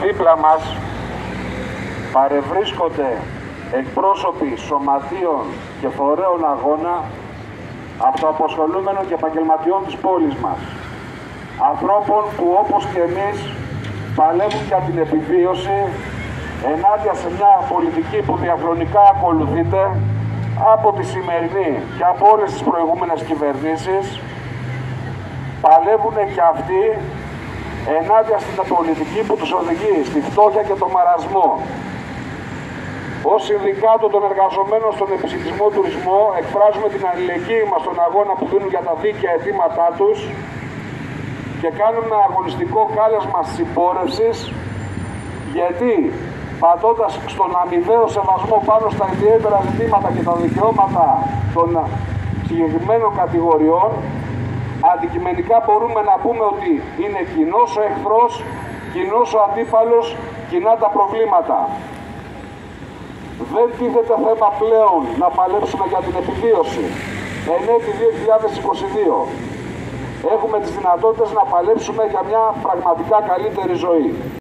δίπλα μας παρευρίσκονται εκπρόσωποι σωματείων και φορέων αγώνα, αυτοαποσχολούμενων και επαγγελματιών της πόλης μας. Ανθρώπων που όπως και εμείς παλεύουν για την επιβίωση ενάντια σε μια πολιτική που διαχρονικά ακολουθείται από τη σημερινή και από όλες τις προηγούμενες κυβερνήσεις. Παλεύουν και αυτοί ενάντια στην πολιτική που τους οδηγεί στη φτώχεια και τον μαρασμό. Ως Συνδικάτο των Εργαζομένων στον Επισιτισμό Τουρισμό εκφράζουμε την αλληλεγγύη μας στον αγώνα που δίνουν για τα δίκαια αιτήματά τους και κάνουμε αγωνιστικό κάλεσμα συμπόρευσης, γιατί πατώντας στον αμοιβαίο σεβασμό πάνω στα ιδιαίτερα ζητήματα και τα δικαιώματα των συγκεκριμένων κατηγοριών, αντικειμενικά μπορούμε να πούμε ότι είναι κοινός ο εχθρός, κοινός ο αντίπαλος, κοινά τα προβλήματα. Δεν τίθεται θέμα πλέον να παλέψουμε για την επιβίωση. Εν έτη 2022 έχουμε τις δυνατότητες να παλέψουμε για μια πραγματικά καλύτερη ζωή.